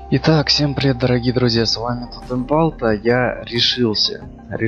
Итак, всем привет, дорогие друзья, с вами Тотемпалта. Я решился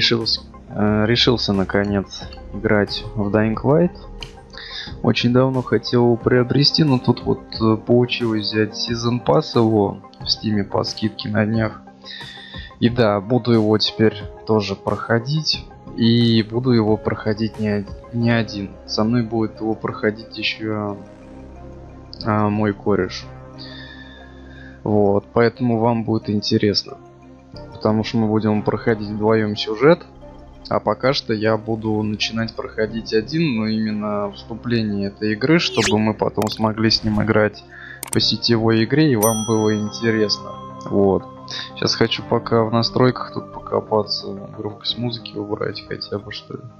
наконец играть в Dying Light. Очень давно хотел его приобрести, но тут вот получилось взять Season Pass его в Steam по скидке на днях. И да, буду его теперь тоже проходить. И буду его проходить не один. Со мной будет его проходить еще мой кореш. Вот, поэтому вам будет интересно. Потому что мы будем проходить вдвоем сюжет. А пока что я буду начинать проходить один, но именно вступление этой игры, чтобы мы потом смогли с ним играть по сетевой игре и вам было интересно. Вот. Сейчас хочу пока в настройках тут покопаться, громкость музыки убрать хотя бы, что ли.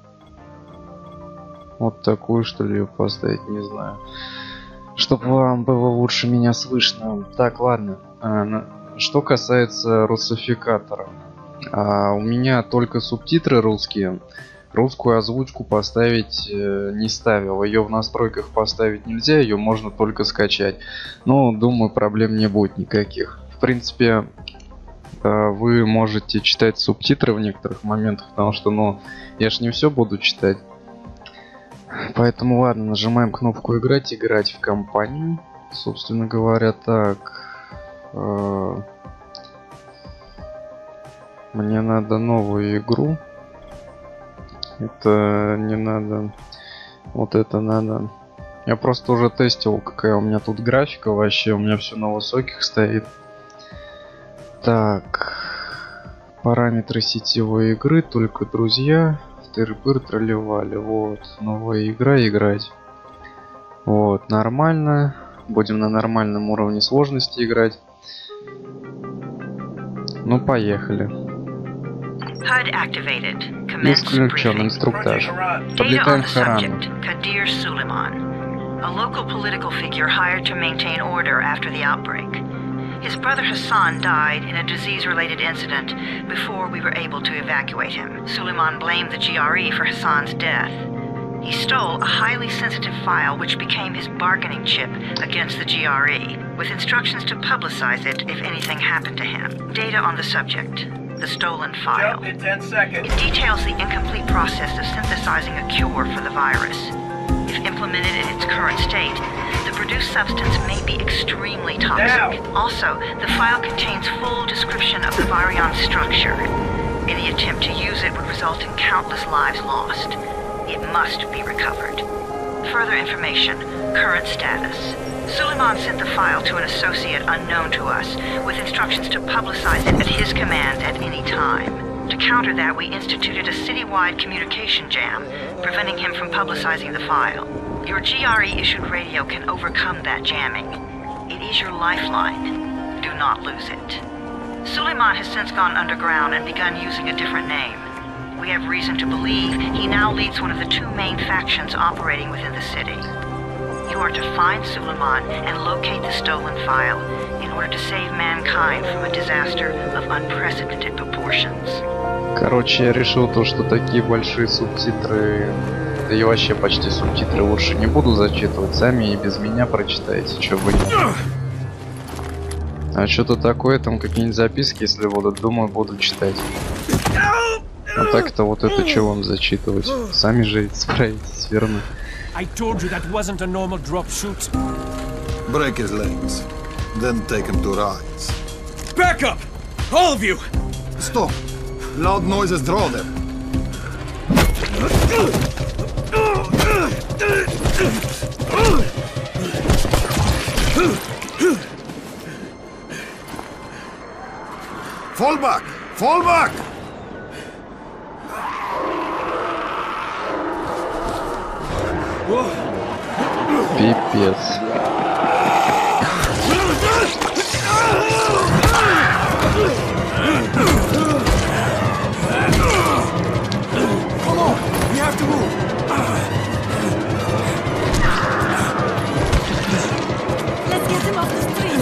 Вот такую, что ли, ее поставить, не знаю. Чтобы вам было лучше меня слышно. Так, ладно. Что касается русификатора. У меня только субтитры русские. Русскую озвучку поставить не ставил. Ее в настройках поставить нельзя, ее можно только скачать. Но, думаю, проблем не будет никаких. В принципе, вы можете читать субтитры в некоторых моментах, потому что, я ж не все буду читать. Поэтому ладно, нажимаем кнопку играть в компанию. Собственно говоря, так. Мне надо новую игру. Это не надо. Вот это надо. Я просто уже тестил, какая у меня тут графика вообще. У меня все на высоких стоит. Так. Параметры сетевой игры, только друзья. Тыры-пыр тролливали. Вот, новая игра играть. Вот, нормально. Будем на нормальном уровне сложности играть. Ну, поехали. Исключен инструктаж. Подлетаем к Харану. Kadir Suleiman, a local political figure hired to maintain order after the outbreak. His brother Hassan died in a disease-related incident before we were able to evacuate him. Suleiman blamed the GRE for Hassan's death. He stole a highly sensitive file which became his bargaining chip against the GRE, with instructions to publicize it if anything happened to him. Data on the subject. The stolen file. In 10 seconds. It details the incomplete process of synthesizing a cure for the virus. If implemented in its current state, the produced substance may be extremely toxic. Also, the file contains full description of the virion structure. Any attempt to use it would result in countless lives lost. It must be recovered. Further information, current status. Suleiman sent the file to an associate unknown to us, with instructions to publicize it at his command at any time. To counter that, we instituted a citywide communication jam, preventing him from publicizing the file. Your GRE-issued radio can overcome that jamming. It is your lifeline. Do not lose it. Suleiman has since gone underground and begun using a different name. We have reason to believe he now leads one of the two main factions operating within the city. You are to find Suleiman and locate the stolen file in order to save mankind from a disaster of unprecedented proportions. Короче, я решил то, что такие большие субтитры, да и вообще почти субтитры лучше не буду зачитывать, сами и без меня прочитаете, что вы не. А что-то такое, там какие-нибудь записки, если будут, думаю, буду читать. А так-то вот это что вам зачитывать? Сами же справитесь, верно? I told you that wasn't a normal drop shoot. Break his legs, then take him to Rise. Back up! All of you! Stop! Loud noises draw them. Fall back! Fall back! Пипец. Come on! We have to move! Let's get him off the street.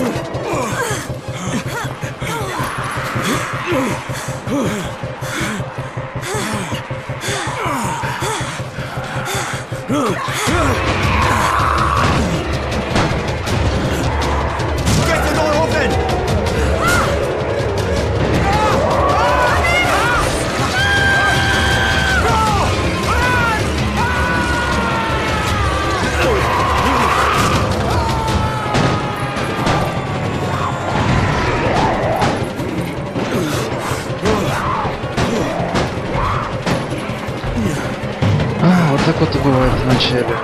это бывает в начале.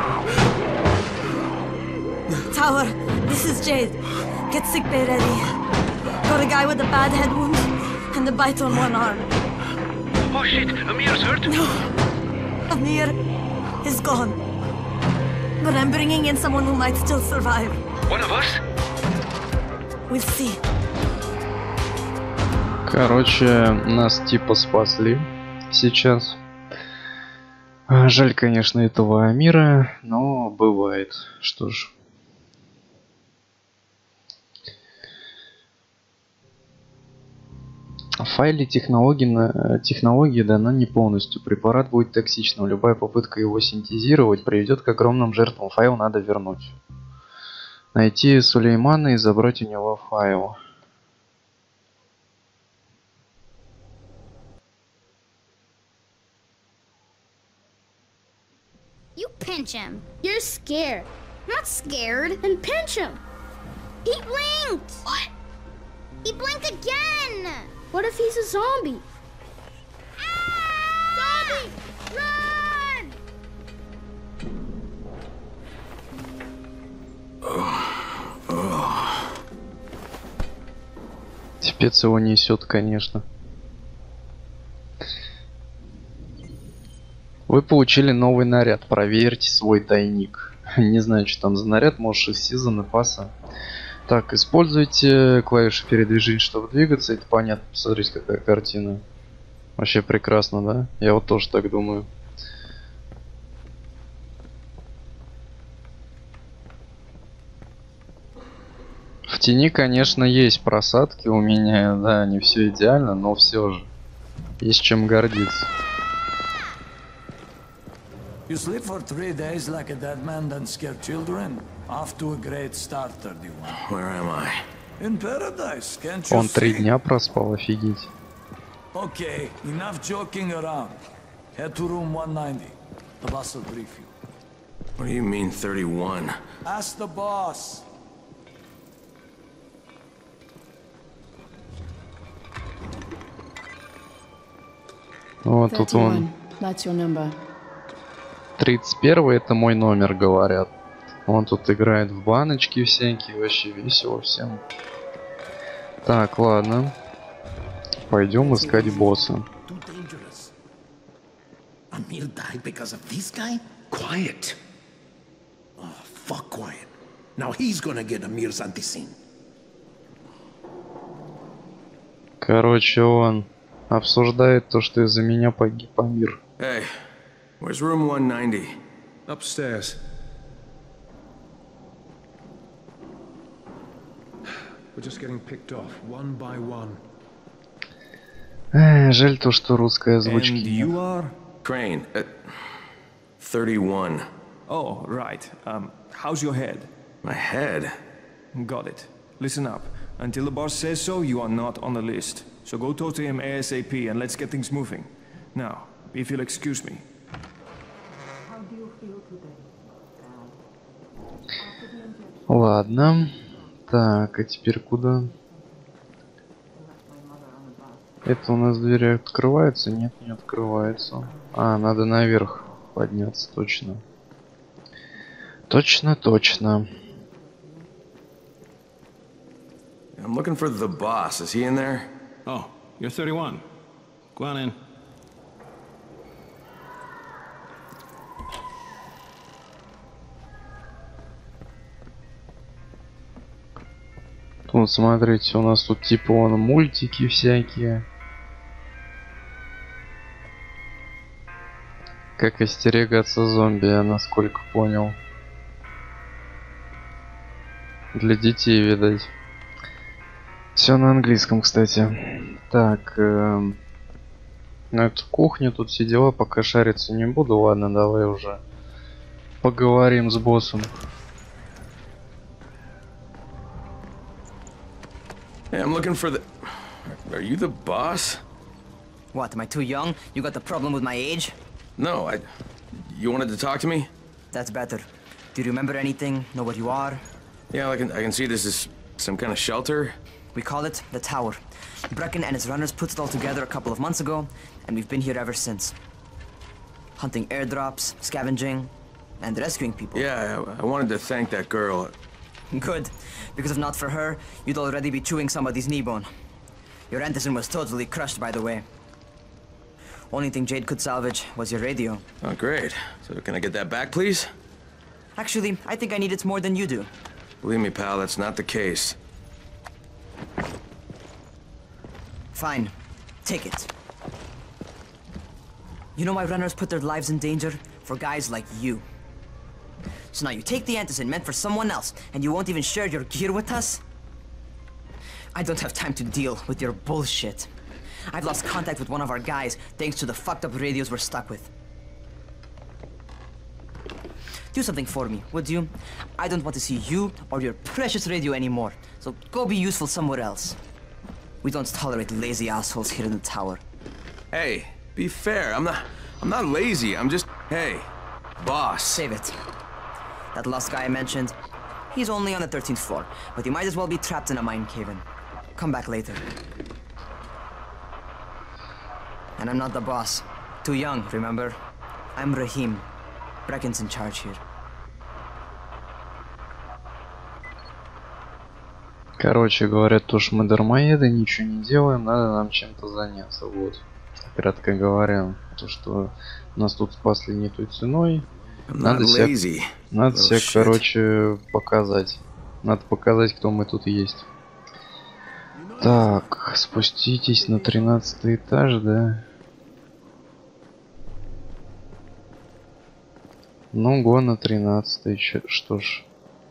Tower, this is Jade. Get sickbay ready. Got a guy with a bad head wound and a bite on one arm. Oh shit, Amir's hurt? No, Amir is gone. But I'm bringing in someone who might still survive. One of us? We'll see. Короче, нас типа спасли сейчас. Жаль, конечно, этого Амира, но бывает. Что ж. В файле технологии дана не полностью. Препарат будет токсичным. Любая попытка его синтезировать приведет к огромным жертвам. Файл надо вернуть. Найти Сулеймана и забрать у него файл. You pinch him. You're scared. I'm not scared. Then pinch him. He blinked. What? He blinked again. What if he's a zombie? Ah! Zombie! Run! Спец его несет, конечно. Вы получили новый наряд. Проверьте свой тайник. Не знаю, что там за наряд. Может, из сезона пасса. Так, используйте клавиши передвижения, чтобы двигаться. Это понятно. Посмотрите, какая картина. Вообще прекрасно, да? Я вот тоже так думаю. В тени, конечно, есть просадки у меня. Да, не все идеально, но все же. Есть чем гордиться. You sleep for 3 days like a dead man, then scare children? Off to a great start, 31. Where am I? In paradise, can't you Он 3 see? дня проспал, офигеть. Okay, enough joking around. Head to room 190. The boss will brief you. What do you mean, 31? Ask the boss. Вот тут он. 31 это мой номер, говорят. Он тут играет в баночки всякие, вообще весело всем. Так, ладно. Пойдем искать босса. Too dangerous. Amir died because of this guy? Quiet. Oh, fuck quiet. Now he's gonna get Amir's antisyn. Короче, он обсуждает то, что из-за меня погиб Амир. Hey, where's room 190? Upstairs. We're just getting picked off, one by one. Жаль то, что русской And озвучки you нет. are? Crane, 31. Oh, right. How's your head? My head? Got it. Listen up. Until the boss says so, you are not on the list. So go talk to him ASAP and let's get things moving. Now, if you'll excuse me. Ладно. Так, а теперь куда? Это у нас дверь открывается? Нет, не открывается. А, надо наверх подняться, точно. Точно. I'm looking for the boss. Is he in there? Oh, you're 31. Go on in. Вот смотрите, у нас тут типа вон мультики всякие. Как остерегаться зомби, я насколько понял. Для детей, видать. Все на английском, кстати. Так, на эту кухню тут все дела, пока шариться не буду. Ладно, давай уже поговорим с боссом. Hey, I'm looking for the... Are you the boss? What, am I too young? You got the problem with my age? No, You wanted to talk to me? That's better. Do you remember anything? Know what you are? Yeah, I can see this is some kind of shelter. We call it the Tower. Brecken and his runners put it all together a couple of months ago, and we've been here ever since. Hunting airdrops, scavenging, and rescuing people. Yeah, I wanted to thank that girl. Good, because if not for her, you'd already be chewing somebody's knee bone. Your Anderson was totally crushed, by the way. Only thing Jade could salvage was your radio. Oh, great. So can I get that back, please? Actually, I think I need it more than you do. Believe me, pal, that's not the case. Fine. Take it. You know why runners put their lives in danger? For guys like you. So now you take the Anderson meant for someone else, and you won't even share your gear with us? I don't have time to deal with your bullshit. I've lost contact with one of our guys thanks to the fucked up radios we're stuck with. Do something for me, would you? I don't want to see you or your precious radio anymore, so go be useful somewhere else. We don't tolerate lazy assholes here in the tower. Hey, be fair. I'm not lazy. I'm just... Hey, boss. Save it. That last guy I mentioned, he's only on the 13th floor, but he might as well be trapped in a mine cave-in. Come back later. And I'm not the boss. Too young, remember? I'm Rahim. Brecken's in charge here. Короче, говорят, то, что мы дармоеды, ничего не делаем, надо нам чем-то заняться, вот. Кратко говоря, то, что нас тут спасли не той ценой, надо себя, короче, показать. Надо показать, кто мы тут есть. Так, спуститесь на 13 этаж, да? Ну, го на 13, что ж.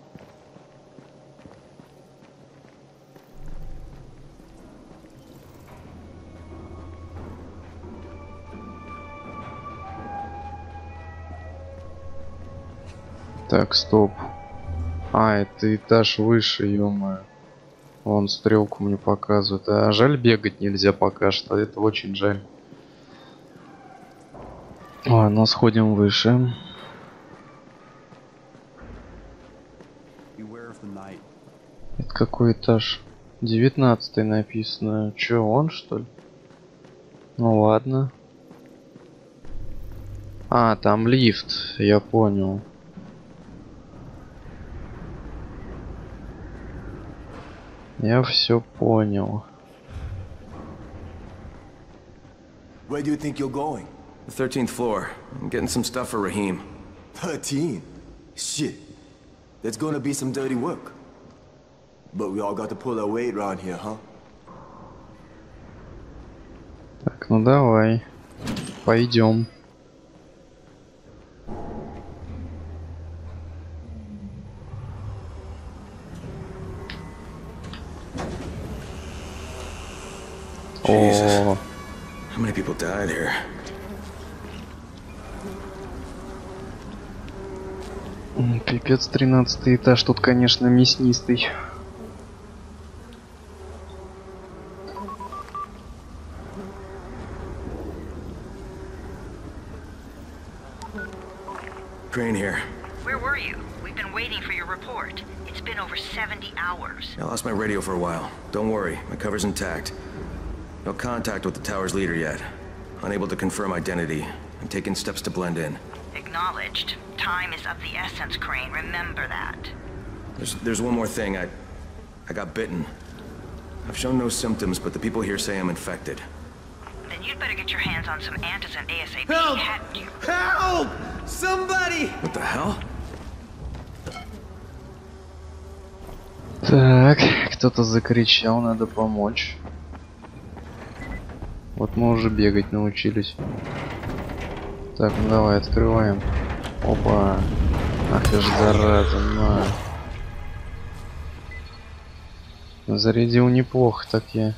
Так, стоп. А, это этаж выше, ё-моё. Вон стрелку мне показывает. А жаль, бегать нельзя пока что. Это очень жаль. Ладно, сходим выше. Это какой этаж? 19 написано. Чё, он что ли? Ну ладно. А, там лифт, я понял. Я все понял. Where do you think you're going? The 13th floor. I'm getting some stuff for Rahim. 13? Shit. That's gonna be some dirty work. But we all got to pull our weight around here, huh? Так, ну давай. Пойдем. Jesus. How many people died here? Пипец, 13 этаж, тут, конечно, мяснистый. Crane here. Where were you? We've been waiting for your report. It's been over 70 hours. I lost my radio for a while. Don't worry, my cover's intact. No contact with the tower's leader yet. Unable to confirm identity. I'm taking steps to blend in. Acknowledged. Time is of the essence, Crane. Remember that. There's one more thing. I got bitten. I've shown no symptoms, but the people here say I'm infected. Then you'd better get your hands on some antizin ASAP. Help! Help! Somebody! What the hell? Так, кто-то закричал, надо помочь. Вот мы уже бегать научились. Так, ну давай, открываем. Опа. Ах ты ж зараза, на. Зарядил неплохо, так я.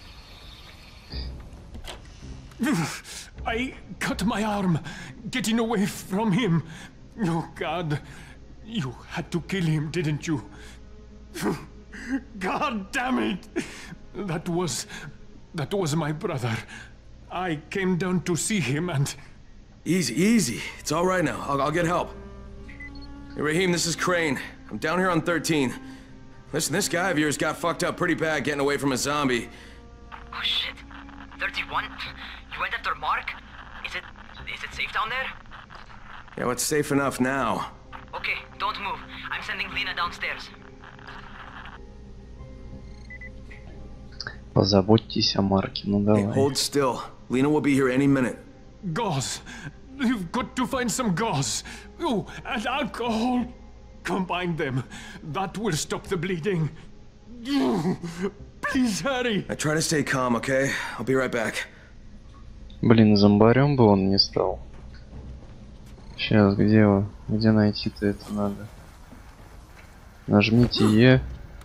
I cut my arm getting away from him. Oh God, you had to kill him, didn't you? God damn it! That was my brother. I came down to see him and... Easy. It's all right now. I'll get help. Hey, Rahim, this is Crane. I'm down here on 13. Listen, this guy of yours got fucked up pretty bad getting away from a zombie. Oh shit. 31? You went after Mark? Is it safe down there? Yeah, it's safe enough now. Okay, don't move. I'm sending Lena downstairs. Позаботьтесь о Марке, ну Hey, давай. hold still. Lena will be here any minute. Gauze. You've got to find some gauze. Oh, and alcohol. Combine them. That will stop the bleeding. Please hurry. I try to stay calm, okay? I'll be right back. Блин, зомбарем бы он не стал. Сейчас, где его? Где найти-то это надо? Нажмите Е.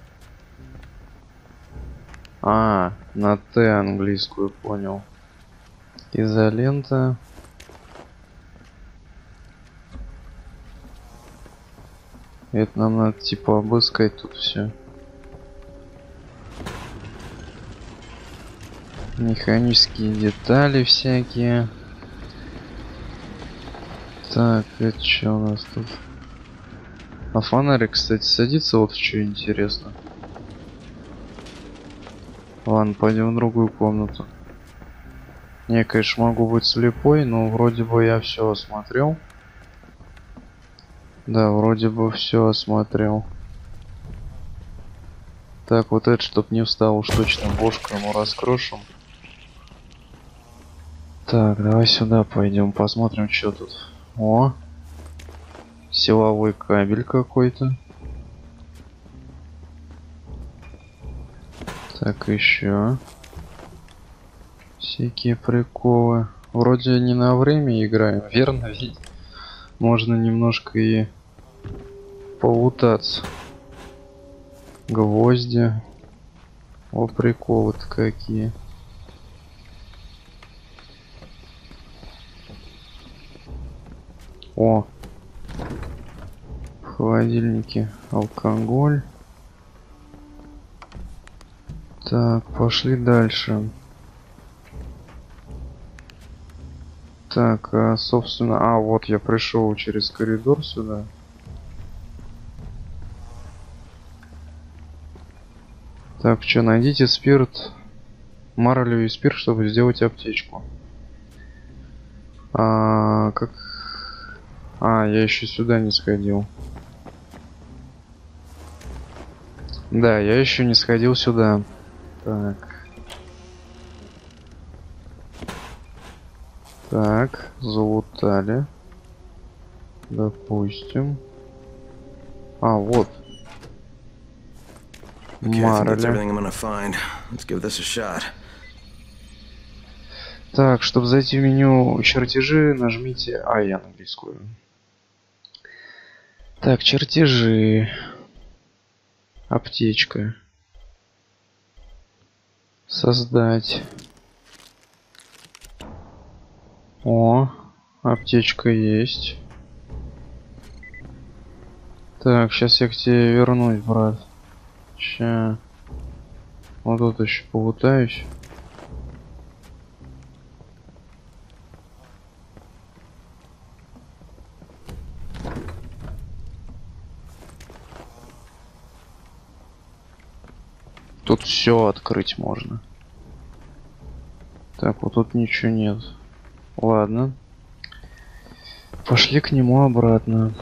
А, на Т английскую, понял. Изолента. Это нам надо типа обыскать тут все. Механические детали всякие. Так, это что у нас тут? А фонарик, кстати, садится вот в что интересно. Ладно, пойдем в другую комнату. Не, конечно, могу быть слепой, но вроде бы я все осмотрел. Да, вроде бы все осмотрел. Так, вот это, чтоб не встал, уж точно бошку ему раскрошим. Так, давай сюда пойдем, посмотрим, что тут. О, силовой кабель какой-то. Так, еще всякие приколы. Вроде не на время играем, верно? Ведь можно немножко и полутаться. Гвозди. О, приколы-то какие. О, в холодильнике алкоголь. Так, пошли дальше. Так, собственно, вот я пришел через коридор сюда. Так, что, найдите спирт, марлю и спирт, чтобы сделать аптечку. Как... я еще сюда не сходил. Да, я еще не сходил сюда. Так. Так, залутали. Допустим. Вот. Марля. Так, чтобы зайти в меню чертежи, нажмите я на английскую. Так, чертежи. Аптечка. Создать. О, аптечка есть. Так, сейчас я к тебе вернусь, брат. Ща. Вот тут еще полутаюсь. Тут все открыть можно. Так, вот тут ничего нет. Ладно. Пошли к нему обратно.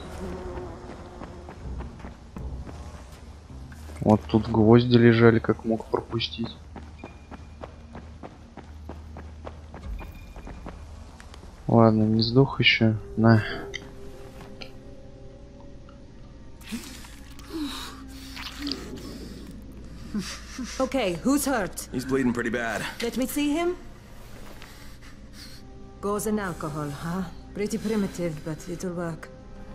Вот тут гвозди лежали, как мог пропустить. Ладно, не сдох еще. На. Okay, who's hurt? He's bleeding pretty bad. Let me see him. Gauze and alcohol, huh? Pretty primitive, but it'll work.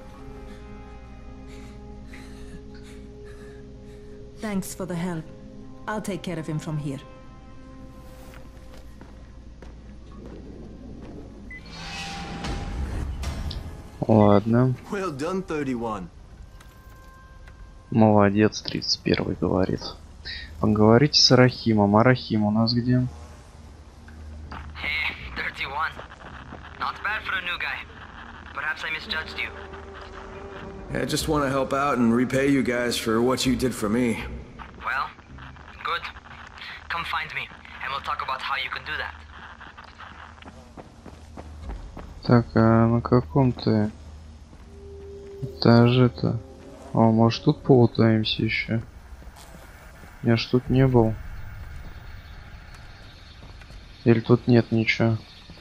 Thanks for the help. I'll take care of him from here. Ладно. Well done, 31. Молодец, 31 говорит. Поговорите с Рахимом. А Рахим у нас где? Hey, 31. Not bad for a new guy. Perhaps I misjudged you. I just want to help out and repay you guys for what you did for me. Well, good. Come find me, and we'll talk about how you can do that. Так, а на каком ты этаже-то? А может тут полутаемся еще? Я ж тут не был. Или тут нет ничего?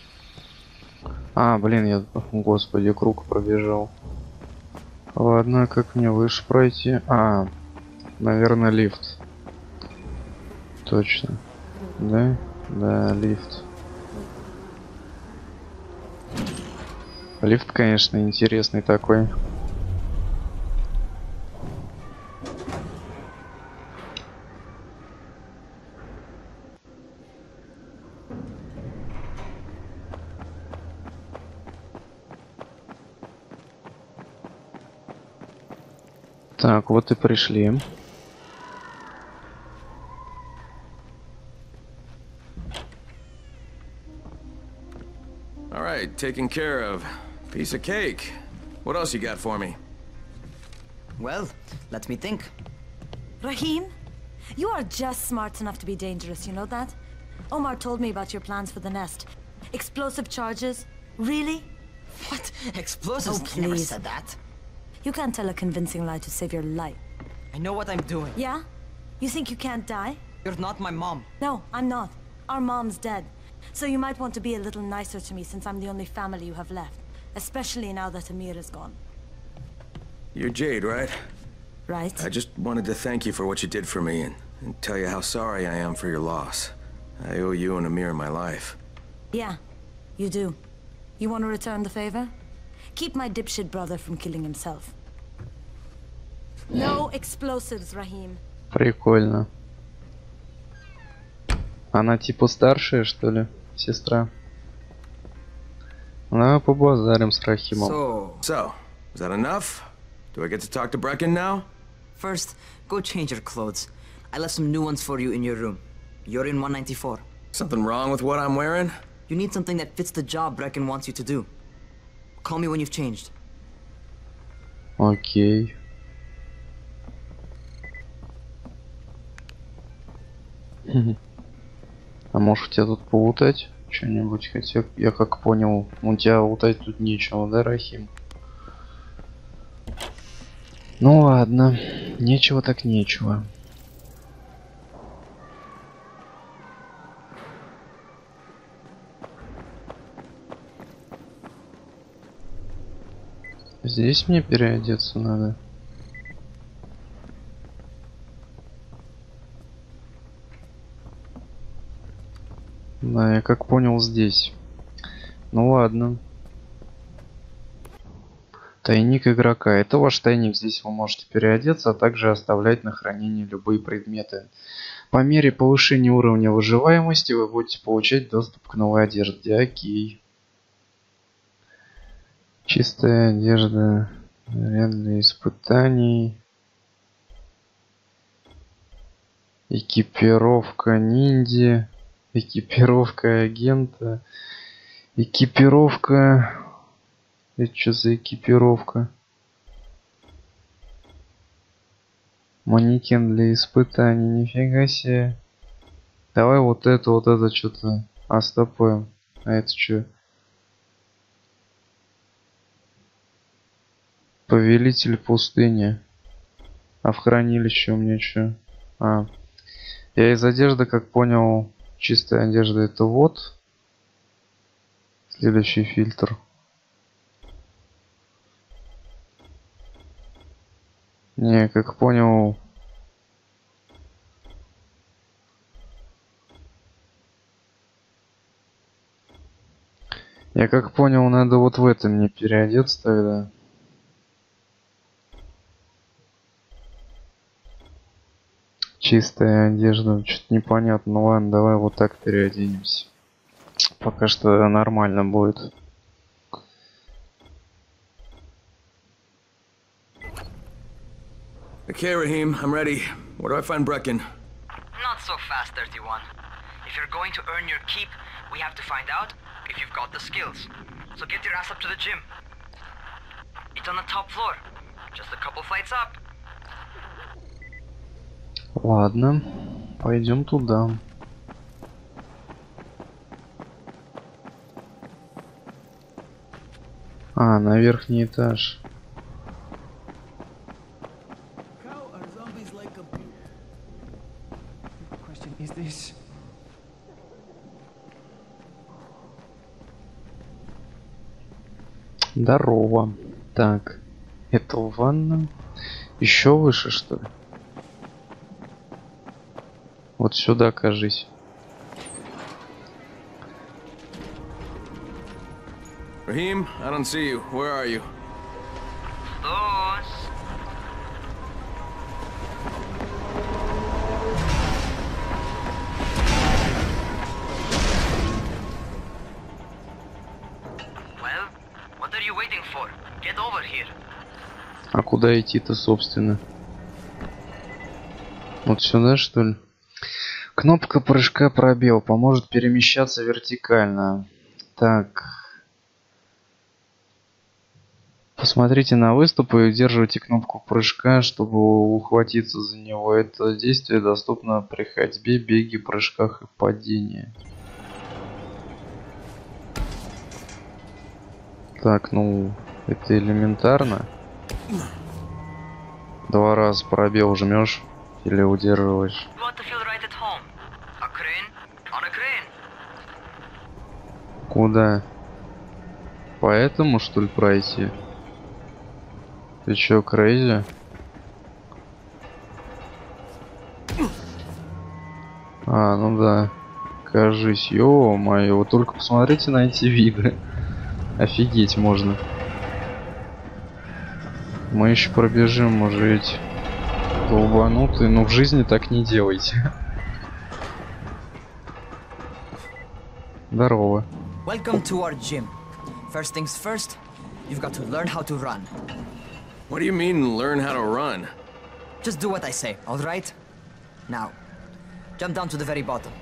А, блин, я, господи, круг пробежал. Ладно, как мне выше пройти? А, наверное, лифт. Точно. Да? Да, лифт. Лифт, конечно, интересный такой. Так, вот и пришли. All right, taken care of. Piece of cake. What else you got for me? Well, let me think. Rahim, you are just smart enough to be dangerous, you know that? Omar told me about your plans for the nest. Explosive charges? Really? What? Explosives? Oh, Never please. said that. You can't tell a convincing lie to save your life. I know what I'm doing. Yeah? You think you can't die? You're not my mom. No, I'm not. Our mom's dead. So you might want to be a little nicer to me since I'm the only family you have left. Especially now that Amir is gone. You're Jade, right? Right. I just wanted to thank you for what you did for me and tell you how sorry I am for your loss. I owe you and Amir my life. Yeah, you do. You want to return the favor? Keep my dipshit brother from killing himself. No explosives, Rahim. Прикольно. Она типа старшая, что ли, сестра? Ну, побазарим с Рахимом. So, is that enough? Do I get to talk to Brecken now? First, go change your clothes. I left some new ones for you in your room. You're in 194. Something wrong with what I'm wearing? You need something that fits the job Brecken wants you to do. Call me when you've changed. Окей. А может тебя тут полутать? Что-нибудь, хотя я как понял, у тебя лутать тут нечего, да, Рахим? Ну ладно, нечего так нечего. Здесь мне переодеться надо. Да, я как понял, здесь. Ну ладно. Тайник игрока. Это ваш тайник. Здесь вы можете переодеться, а также оставлять на хранение любые предметы. По мере повышения уровня выживаемости вы будете получать доступ к новой одежде. Окей. Чистая одежда. Ряд для испытаний. Экипировка ниндзя. Экипировка агента. Экипировка... Это что за экипировка? Манекен для испытаний. Нифига себе. Давай вот это что-то остопаем. А это что? Повелитель пустыни. А в хранилище у меня что? А. Я из одежды, как понял, чистая одежда это вот. Следующий фильтр. Не, как понял. Я как понял, надо вот в это мне переодеться тогда. Чистая одежда, что-то непонятно. Ну ладно, давай вот так переоденемся. Пока что нормально будет. Okay, Rahim, I'm ready. Where do I find Brecken? Not so fast, 31. If you're going to earn your keep, we have to find out if you've got the skills. So get your ass up to the gym. It's on the top floor. Just a couple flights up. Ладно, пойдем туда. А, на верхний этаж. Is this... Здорово. Так, это ванна. Еще выше, что ли? Вот сюда, кажись. Raheem, I don't see you. Where are you? Those. Well, what are you waiting for? Get over here. А куда идти-то, собственно? Вот сюда, что ли? Кнопка прыжка пробел. Поможет перемещаться вертикально. Так. Посмотрите на выступ и удерживайте кнопку прыжка, чтобы ухватиться за него. Это действие доступно при ходьбе, беге, прыжках и падении. Так, ну, это элементарно. 2 раза пробел жмешь или удерживаешь. Куда? По этому, что ли, пройти? Ты чё, крейзи? А, ну да. Кажись, ё-моё, вот только посмотрите на эти виды. Офигеть можно. Мы еще пробежим, уже эти долбанутые, но в жизни так не делайте. Здорово. Welcome to our gym. First things first, you've got to learn how to run. What do you mean, learn how to run? Just do what I say, all right? Now, jump down to the very bottom.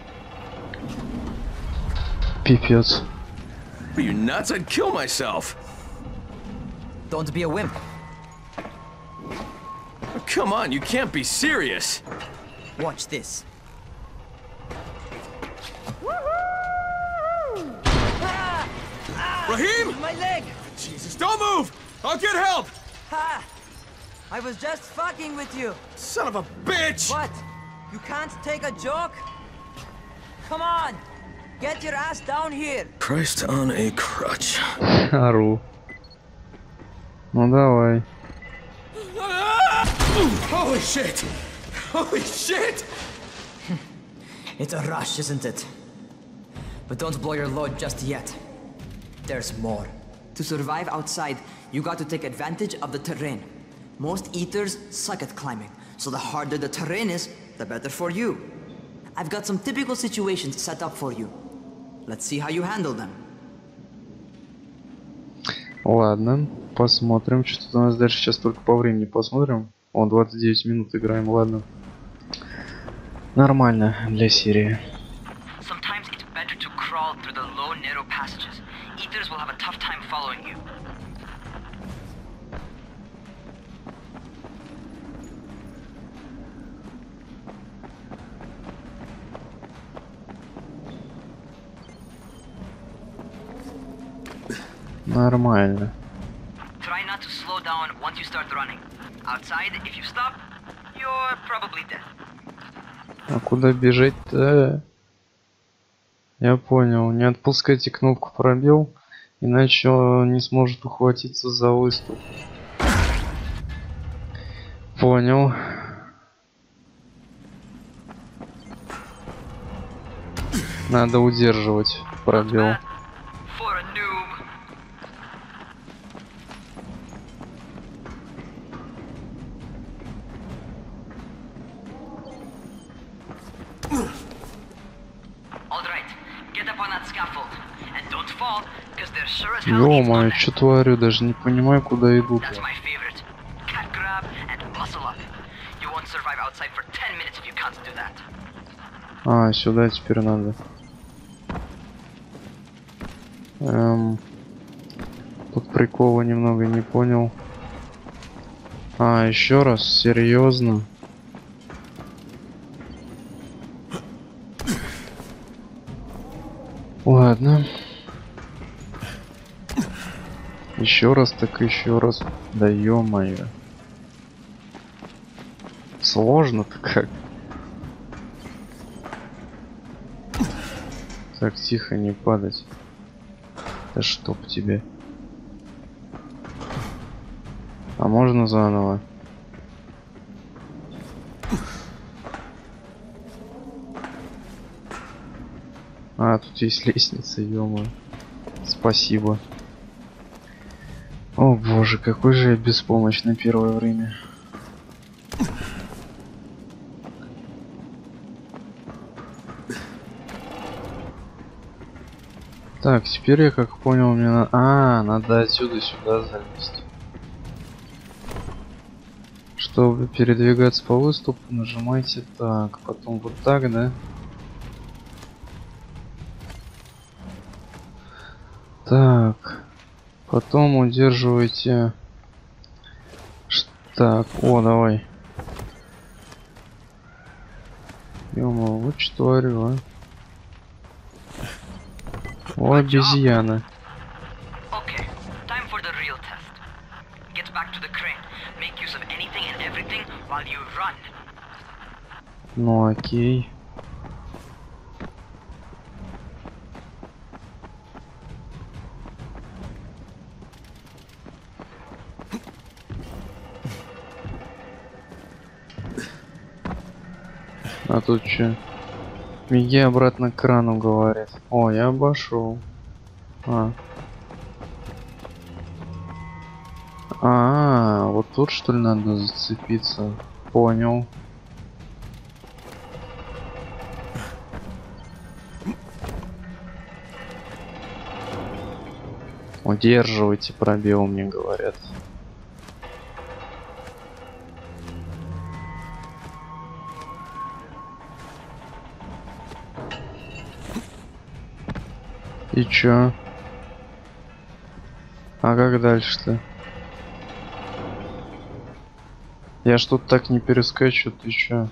Пипец. Are you nuts? I'd kill myself. Don't be a wimp. Come on, you can't be serious. Watch this. Raheem! My leg! Jesus, don't move! I'll get help! Ha! I was just fucking with you. Son of a bitch! What? You can't take a joke? Come on! Get your ass down here! Christ on a crutch. Ору. Ну давай. Holy shit! Holy shit! It's a rush, isn't it? But don't blow your load just yet. There's more. To survive outside, you got to take advantage of the terrain. Most eaters suck at climbing, so the harder the terrain is, the better for you. I've got some typical situations set up for you. Let's see how you handle them. Ладно, посмотрим, что у нас дальше. Сейчас только по времени посмотрим. О, 29 минут играем, ладно. Нормально для серии. Sometimes it's better to crawl through the low, narrow passages. Eaters will have a tough time following you. Нормально. Try not to slow down once you start running. Outside, if you stop, you're probably dead. А куда бежать-то? Я понял. Не отпускайте кнопку пробел, иначе он не сможет ухватиться за выступ. Понял. Надо удерживать пробел. Ё-моё, что творю, даже не понимаю, куда иду. А, сюда теперь надо. Тут прикола немного не понял. А, еще раз, серьезно. Ладно. Еще раз, так еще раз. Да ё-моё. Сложно-то как. Так, тихо, не падать. Да чтоб тебе. А можно заново? А, тут есть лестница, ё-моё. Спасибо. О боже, какой же я беспомощный первое время. Так, теперь я как понял, мне надо... надо отсюда сюда залезть. Чтобы передвигаться по выступу, нажимайте так, потом вот так, да? Так, потом удерживайте. Так, о, давай. Ё-моё, вот что творю, а? О, обезьяна. Okay, time for the real test. Get back to the crane. Make use of anything and everything while you run. Ну, окей. А тут что? Беги обратно к крану, говорит. О, я обошел. Вот тут что ли надо зацепиться? Понял. Удерживайте пробел, мне говорят. И чё? А как дальше-то? Я ж тут так не перескочу, ты чё?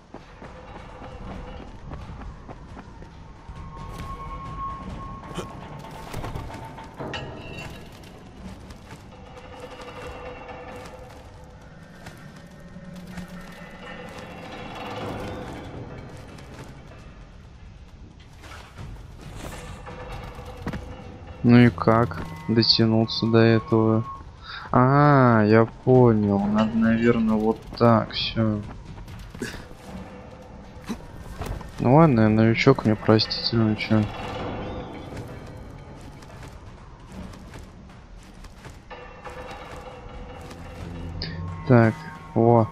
Ну и как дотянуться до этого? Я понял. Надо, наверное, вот так, все. Ну ладно, я новичок, мне простительно, чё. Так, во.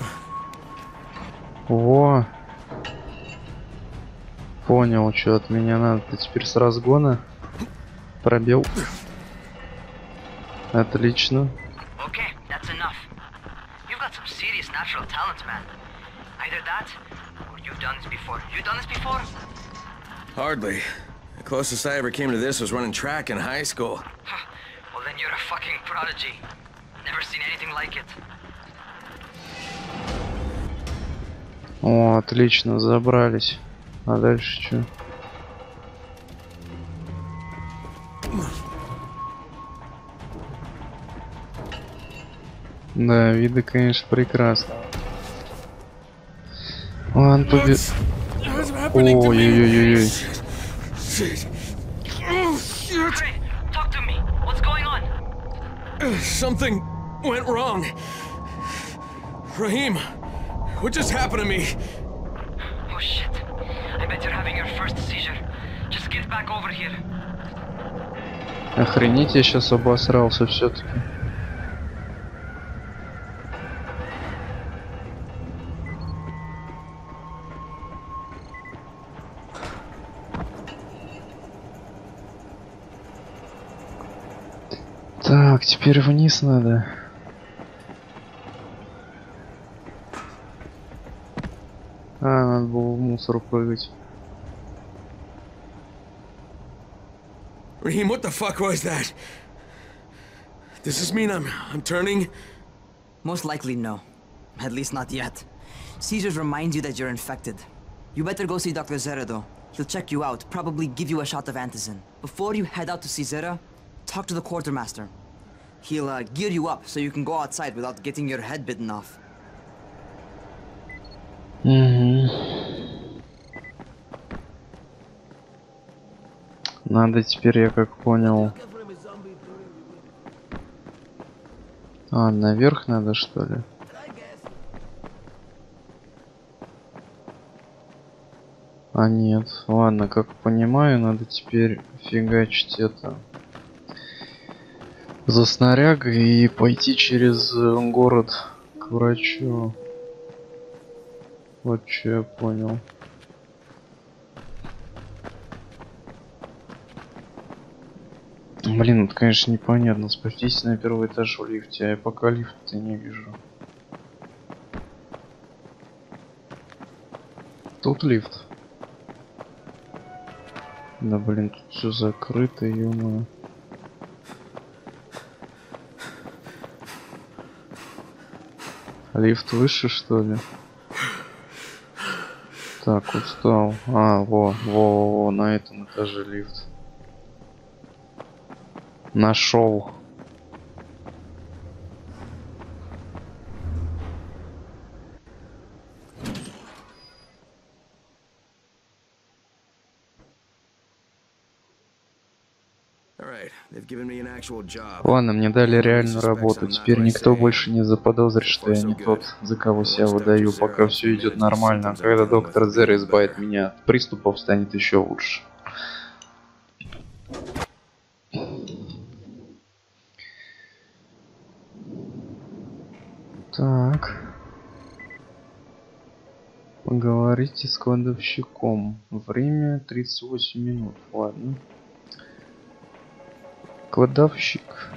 Понял, что от меня надо. Теперь с разгона пробел. Отлично. Okay, that's enough. You've got some serious natural talent, man. Either that, or you've done this before. You've done this before? Hardly. The closest I ever came to this was running track in high school. Well, then you're a fucking prodigy. Never seen anything like it. О, отлично, забрались. А дальше что? Да, виды, конечно, прекрасно. Ладно, побед... Ой-ой-ой-ой. Talk to me. What's going on? Something went wrong. Rahim, what just happened to me? Oh shit. I bet you're having your first seizure. Just get back over here. Охренеть, я сейчас обосрался все-таки. Так, теперь вниз надо. Надо было в мусор прыгать. Rahim, what the fuck was that? Does this mean I'm turning? Most likely no. At least not yet. Seizures remind you that you're infected. You better go see Dr. Zera though. He'll check you out, probably give you a shot of antizin. Before you head out to see Zera, talk to the quartermaster. He'll gear you up so you can go outside without getting your head bitten off. Надо теперь, я как понял... А, наверх надо, что ли? А нет, ладно, как понимаю, надо теперь фигачить это за снарягой и пойти через город к врачу. Вот что я понял. Блин, это, конечно, непонятно. Спустись на первый этаж в лифте, а я пока лифта не вижу. Тут лифт. Да блин, тут все закрыто, ё-моё. Лифт выше, что ли? Так, устал. А, во, на этом этаже лифт. Нашел. Ладно, мне дали реальную работу. Теперь никто больше не заподозрит, что я не тот, за кого себя выдаю, пока все идет нормально. А когда доктор Зер избавит меня от приступов, станет еще лучше. Так. Поговорите с кладовщиком. Время 38 минут. Ладно. Кладовщик.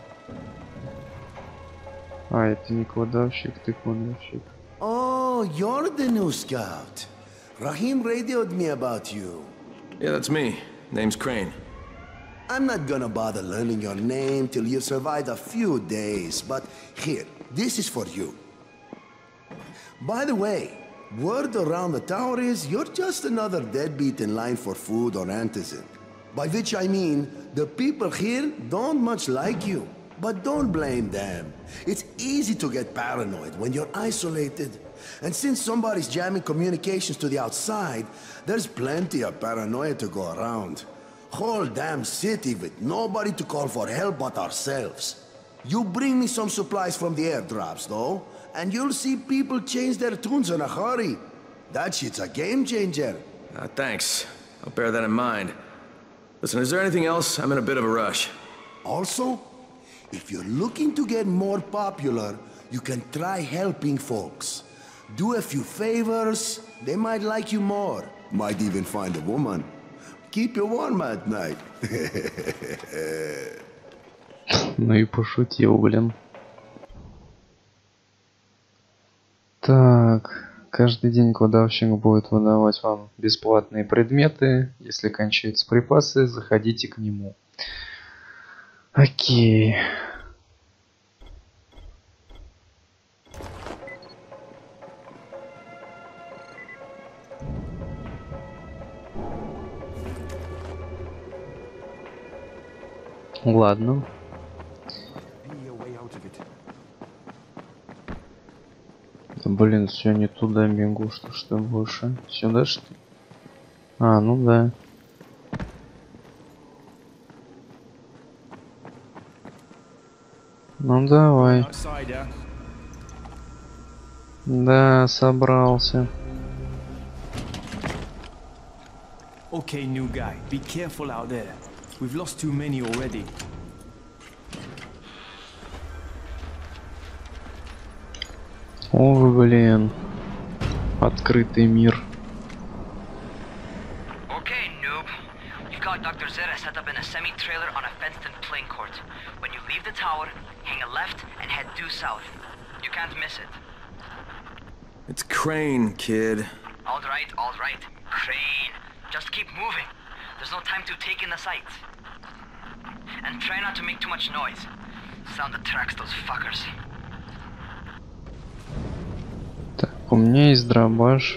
А, это не кладовщик, ты кладовщик. Oh, you're the new scout. Rahim radioed me about you. Yeah, that's me. Name's Crane. I'm not gonna bother learning your name till you've survived a few days, but here, this is for you. By the way, word around the tower is you're just another deadbeat in line for food or antizin. By which I mean, the people here don't much like you. But don't blame them. It's easy to get paranoid when you're isolated. And since somebody's jamming communications to the outside, there's plenty of paranoia to go around. Whole damn city with nobody to call for help but ourselves. You bring me some supplies from the airdrops, though, and you'll see people change their tunes in a hurry. That shit's a game changer. Thanks. I'll bear that in mind. Listen, is there anything else? I'm in a bit of a rush. Also, if you're looking to get more popular, you can try helping folks. Do a few favors, they might like you more. Might even find a woman. Keep you warm at night. Ну и пошутил, блин. Так, каждый день кладовщик будет выдавать вам бесплатные предметы. Если кончаются припасы, заходите к нему. Окей. Ладно. Да, блин, все не туда бегу, что больше? Сюда что ли? А, ну да. Ну давай. Да, собрался. Okay, new guy, be careful out there. We've lost too many already. О, блин. Открытый мир. Okay, noob. You've got Dr. Zera set up in a semi-trailer on a fenced-in playing court. When you leave the tower, hang a left and head due south. You can't miss it. It's Crane, kid. All right. Crane. Just keep moving. There's no time to take in the sights. And try not to make too much noise. Sound attracts those fuckers. Так, у меня есть дробаш.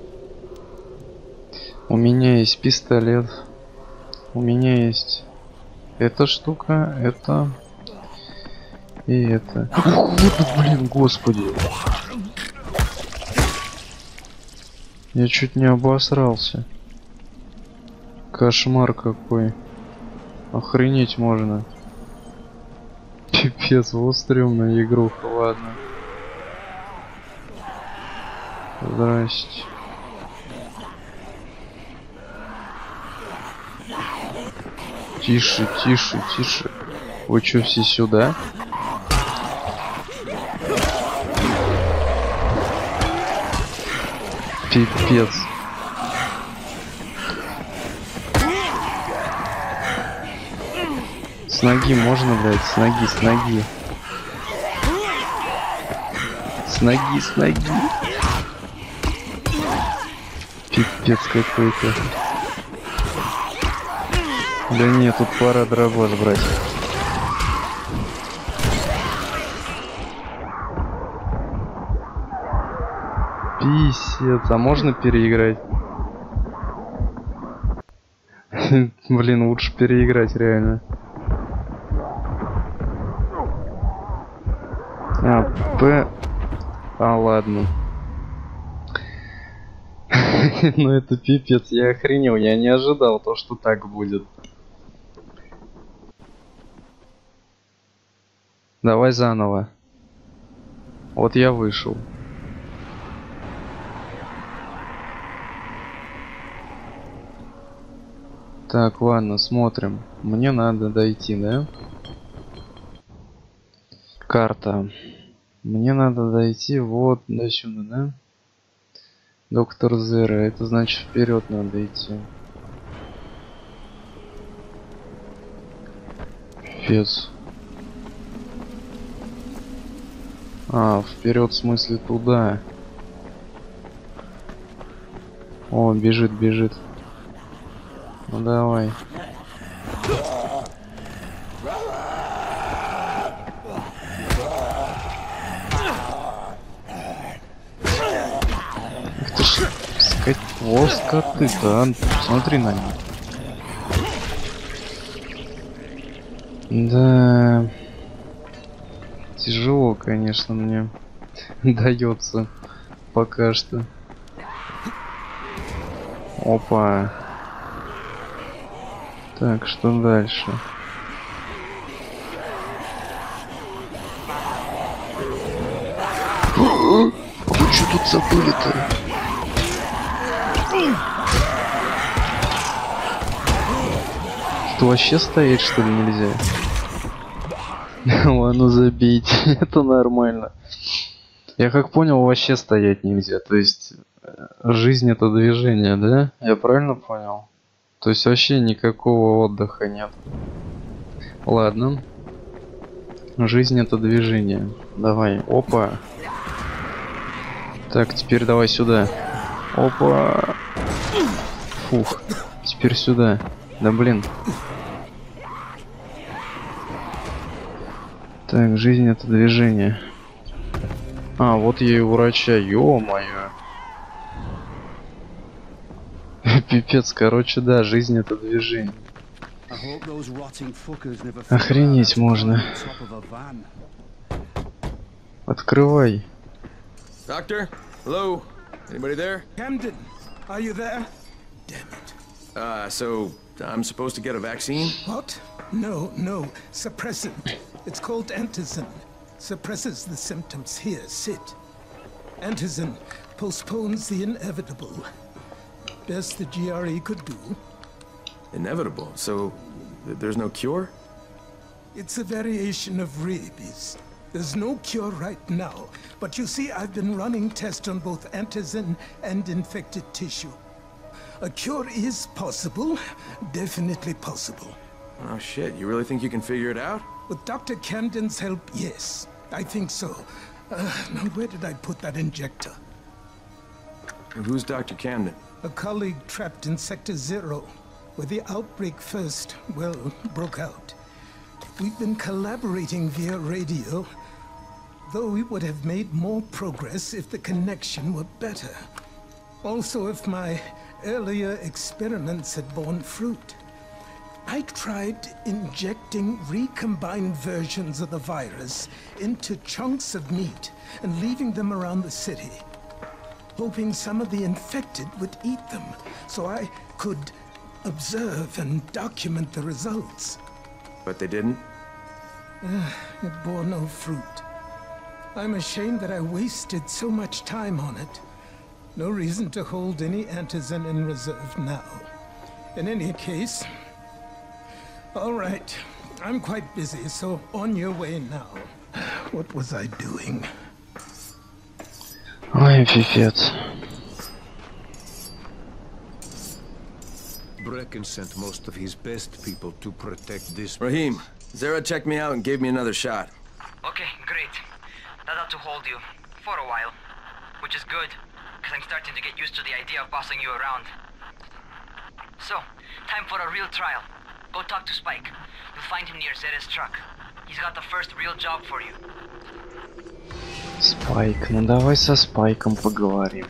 У меня есть пистолет. У меня есть эта штука, это и это. Блин, господи. Я чуть не обосрался. Кошмар какой. Охренеть можно. Пипец, вот стрёмная игруха, ладно. Здрасте. Тише, тише, тише. Вы чё, все сюда? Пипец. С ноги можно, блядь? С ноги, с ноги. С ноги, с ноги. Пипец какой-то. Да нет, тут пора дробаш брать. Писец, а можно переиграть? Блин, лучше переиграть реально. Ладно. Ну это пипец, я охренел, я не ожидал то, что так будет. Давай заново. Вот я вышел. Так, ладно, смотрим. Мне надо дойти, да? Карта. Мне надо дойти вот до сюда, да? Доктор Зеро. Это значит вперед надо идти. Пипец. Вперед в смысле туда. О, бежит, бежит. Ну давай. Ах ты ж, скоты-то, смотри на них. Да. Тяжело, конечно, мне дается пока что. Опа. Так, что дальше? Вы что тут забыли-то? Что, вообще стоять, что ли, нельзя? Ладно, забейте, это нормально. Я как понял, вообще стоять нельзя. То есть, жизнь это движение, да? Я правильно понял? То есть вообще никакого отдыха нет. Ладно. Жизнь это движение. Давай. Опа. Так, теперь давай сюда. Опа. Фух. Теперь сюда. Да блин. Так, жизнь это движение. Вот я и у врача. Ё-моё. Пипец, короче, да, жизнь это движение. Охренеть можно. Открывай. Doctor? Hello? Anybody there? Camden, are you there? Damn it. So I'm supposed to get a vaccine? What? No, no. Suppressant. It's called Antizin. Suppresses the symptoms. Here, sit. Antizin postpones the inevitable. Best the GRE could do. Inevitable? So there's no cure? It's a variation of rabies. There's no cure right now, but you see, I've been running tests on both Antizin and infected tissue. A cure is possible, definitely possible. Oh shit, you really think you can figure it out? With Dr. Camden's help, yes. I think so. Now where did I put that injector? Who's Dr. Camden? A colleague trapped in Sector 0, where the outbreak first, well, broke out. We've been collaborating via radio, though we would have made more progress if the connection were better. Also, if my earlier experiments had borne fruit. I tried injecting recombined versions of the virus into chunks of meat and leaving them around the city, hoping some of the infected would eat them so I could observe and document the results. But they didn't? It bore no fruit. I'm ashamed that I wasted so much time on it. No reason to hold any antizin in reserve now. In any case... All right. I'm quite busy, so on your way now. What was I doing? Ой, пипец. Brecken sent most of his best people to protect this... Rahim, Zara checked me out and gave me another shot. Okay, great. That ought to hold you. For a while. Which is good, because I'm starting to get used to the idea of bossing you around. So, time for a real trial. Go talk to Spike. You'll find him near Zera's truck. He's got the first real job for you. Спайк, ну давай со Спайком поговорим.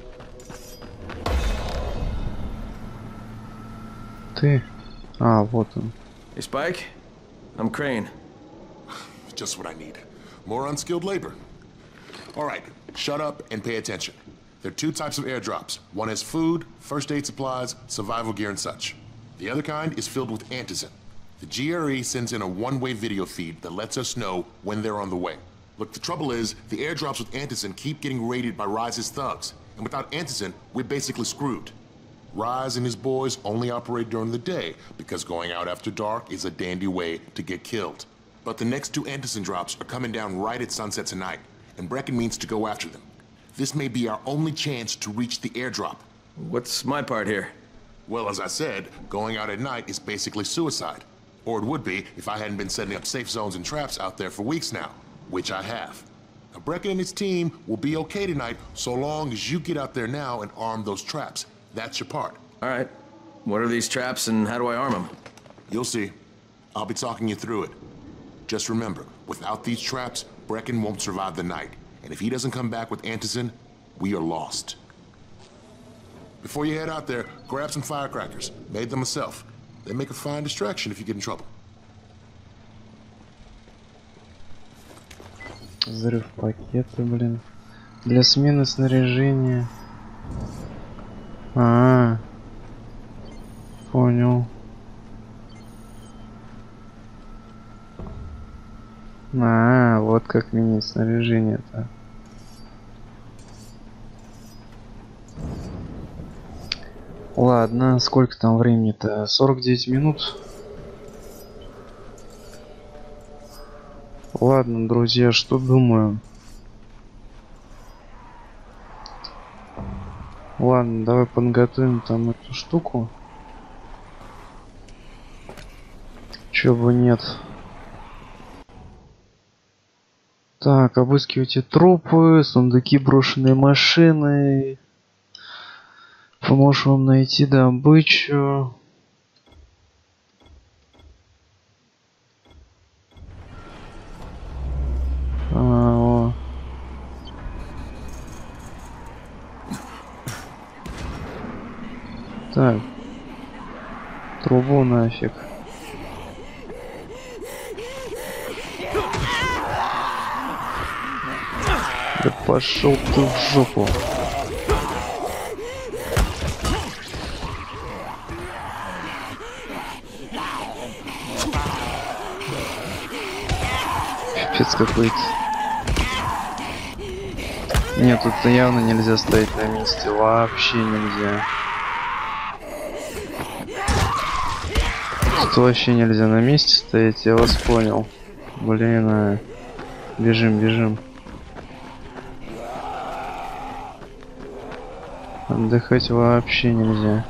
Ты? А, вот он. Hey, Spike? I'm Crane. Just what I need. More unskilled labor. Alright, shut up and pay attention. There are two types of airdrops. One has food, first aid supplies, survival gear and such. The other kind is filled with antizin. The GRE sends in a one-way video feed that lets us know when they're on the way. Look, the trouble is, the airdrops with antizin keep getting raided by Rais's thugs. And without antizin, we're basically screwed. Rais and his boys only operate during the day because going out after dark is a dandy way to get killed. But the next two antizin drops are coming down right at sunset tonight, and Brecken means to go after them. This may be our only chance to reach the airdrop. What's my part here? Well, as I said, going out at night is basically suicide. Or it would be if I hadn't been setting up safe zones and traps out there for weeks now, which I have. Now, Brecken and his team will be okay tonight so long as you get out there now and arm those traps. That's your part. All right. What are these traps and how do I arm them? You'll see. I'll be talking you through it. Just remember, without these traps, Brecken won't survive the night. And if he doesn't come back with antizin, we are lost. Before you head out there, grab some firecrackers. Made them myself. They make a fine distraction if you get in trouble. Взрыв пакета, блин. Для смены снаряжения. Понял. Вот как менять снаряжение-то. Ладно, сколько там времени-то? 49 минут. Ладно, друзья, что думаю? Ладно, давай подготовим там эту штуку. Чё бы нет. Так, обыскивайте трупы, сундуки, брошенные машины. Поможешь вам найти добычу. Так. Трубу нафиг. Да пошел ты в жопу. Пипец какой-то. Нет, тут явно нельзя стоять на месте. Вообще нельзя. Тут вообще нельзя на месте стоять, я вас понял. Блин, бежим, бежим. Отдыхать вообще нельзя.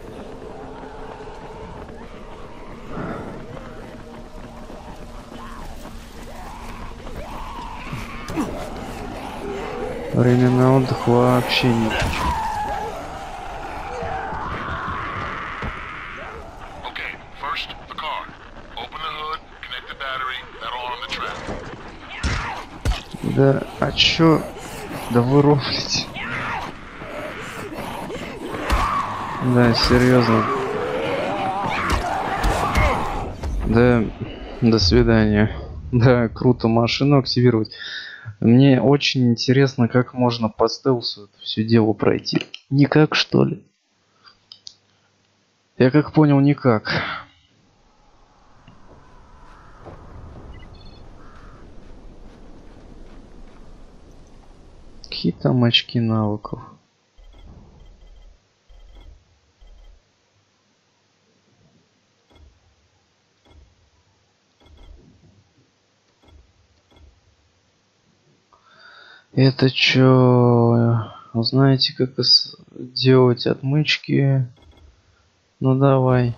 Время на отдых вообще нет. Да, а чё? Да вы рофлите. Да, серьезно. Да, до свидания. Да, круто машину активировать. Мне очень интересно, как можно по стелсу это все дело пройти. Никак, что ли? Я как понял, никак. там очки навыков? Это чё? Знаете, как делать отмычки? Ну давай.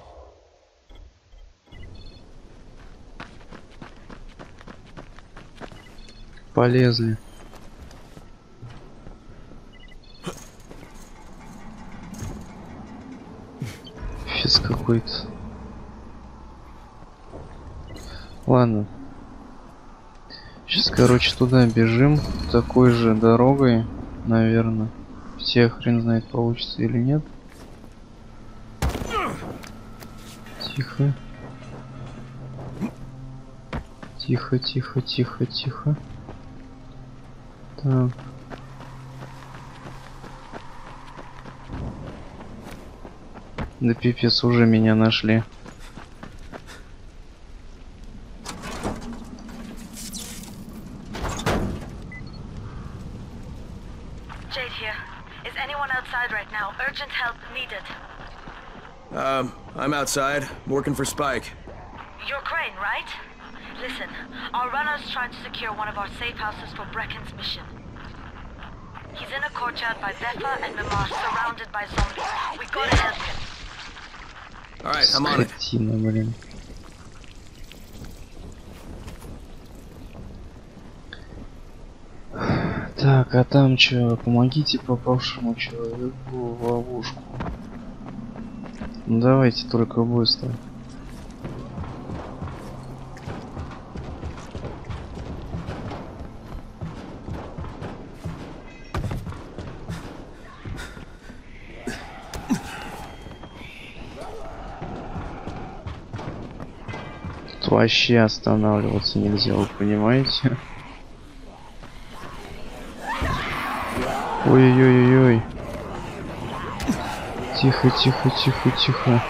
Полезли. Физ какой-то. Ладно. Сейчас, короче, туда бежим. Такой же дорогой, наверное. Все хрен знает, получится или нет. Тихо. Тихо, тихо, тихо, тихо. Так. Да пипец, уже меня нашли. Jade here. Is anyone outside right now? Urgent help needed. I'm outside, working for Spike. You're Crane, right? Listen, our runner's trying to secure one of our safe houses for Brecken's mission. He's in a courtyard by Beffa and Mimar, surrounded by zombies. We gotta help him. Alright, I'm on it. Скотина, блин. Так, а там чё? Помогите попавшему человеку в ловушку. Ну, давайте только быстро. Тут вообще останавливаться нельзя, вы понимаете? Ой-ой-ой-ой. Тихо, тихо, тихо, тихо.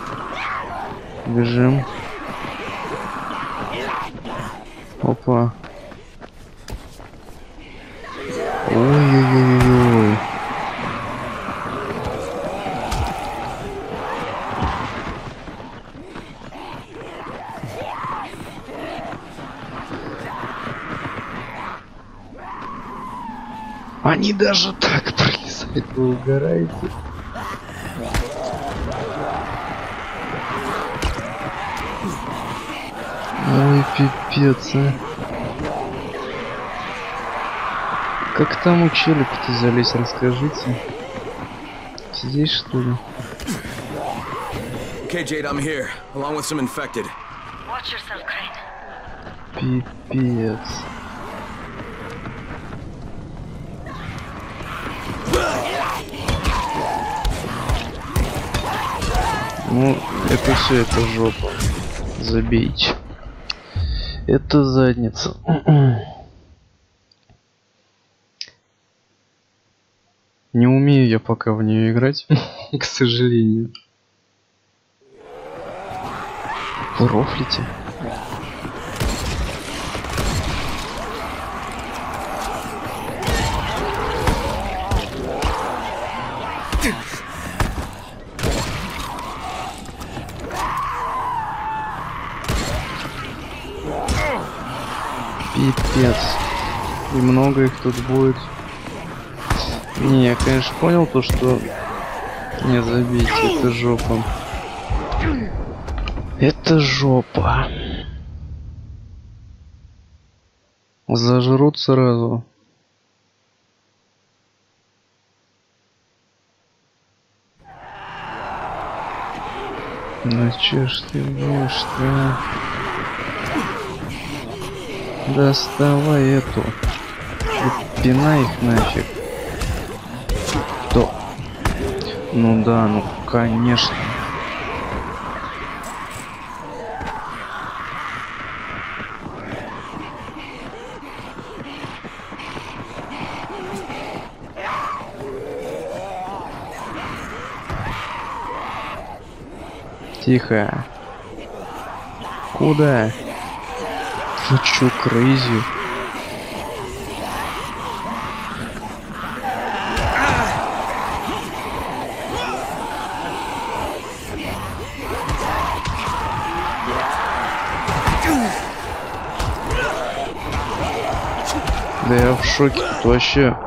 Бежим. Опа. Ой-ой-ой-ой. Они даже так пролезают, вы угораете. Ой, пипец, а. Как там у челика-то залезть, расскажите. Здесь, что ли? Okay, Jade, I'm here, along with some infected. Watch yourself, Crane. Пипец. Ну, это все, это жопа. Забейте. Это задница. Не умею я пока в нее играть, к сожалению. Вы рофлите? Пипец. И много их тут будет. Не, я, конечно, понял то, что... Не, забейте, это жопа. Это жопа. Зажрут сразу. Ну чё ж ты будешь-то? Доставай эту. Пинай их нафиг. Кто? Ну да, ну конечно. Тихо. Куда? Ты чё, крейзи? Да я в шоке, тут вообще...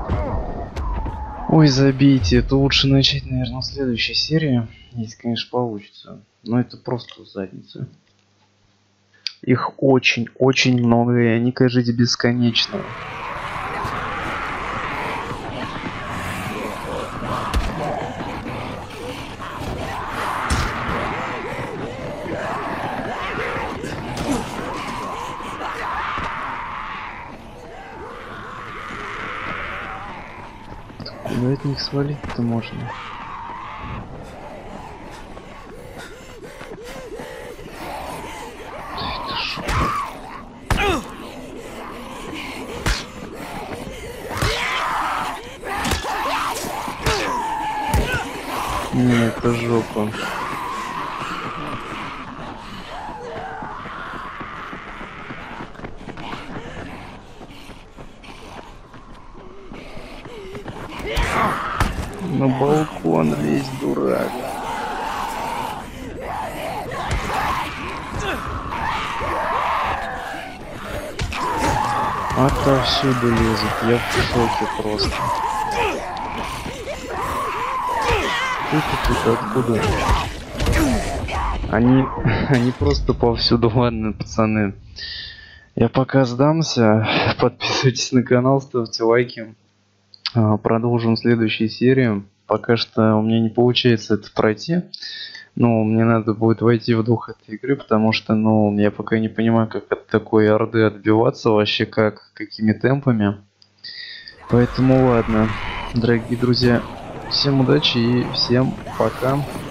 Ой, забейте, это лучше начать, наверное, в следующей серии, если, конечно, получится. Но это просто задница. Их очень много, и они, кажется, бесконечные. Куда от них свалить-то можно? Не, это жопа. На балкон весь дурак. Отовсюду лезут, я в шоке просто. Тут откуда? Они просто повсюду. Ладно, пацаны. Я пока сдамся. Подписывайтесь на канал, ставьте лайки. Продолжим следующую серию. Пока что у меня не получается это пройти. Но мне надо будет войти в дух этой игры, потому что, ну, я пока не понимаю, как от такой орды отбиваться вообще, какими темпами. Поэтому ладно, дорогие друзья, всем удачи и всем пока.